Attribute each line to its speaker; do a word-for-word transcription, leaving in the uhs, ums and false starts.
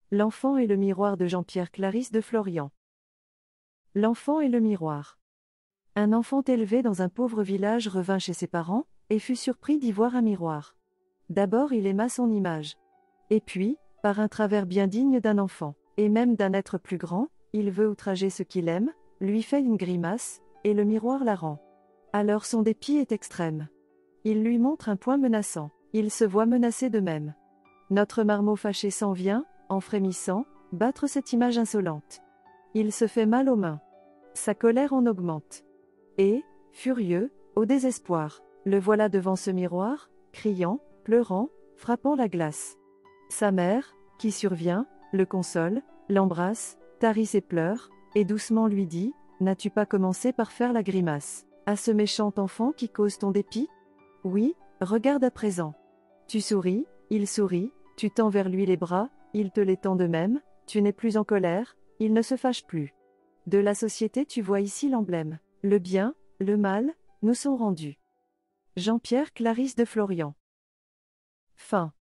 Speaker 1: L'enfant et le miroir de Jean-Pierre Clarisse de Florian. L'enfant et le miroir. Un enfant élevé dans un pauvre village revint chez ses parents, et fut surpris d'y voir un miroir. D'abord il aima son image. Et puis, par un travers bien digne d'un enfant, et même d'un être plus grand, il veut outrager ce qu'il aime, lui fait une grimace, et le miroir la rend. Alors son dépit est extrême. Il lui montre un poing menaçant, il se voit menacé de même. Notre marmot fâché s'en vient, en frémissant, battre cette image insolente. Il se fait mal aux mains. Sa colère en augmente. Et, furieux, au désespoir, le voilà devant ce miroir, criant, pleurant, frappant la glace. Sa mère, qui survient, le console, l'embrasse, tarit ses pleurs, et doucement lui dit « N'as-tu pas commencé par faire la grimace à ce méchant enfant qui cause ton dépit ? Oui, regarde à présent. Tu souris, il sourit, tu tends vers lui les bras, il te les tend de même, tu n'es plus en colère, il ne se fâche plus. De la société tu vois ici l'emblème. Le bien, le mal, nous sont rendus. » Jean-Pierre Clarisse de Florian. Fin.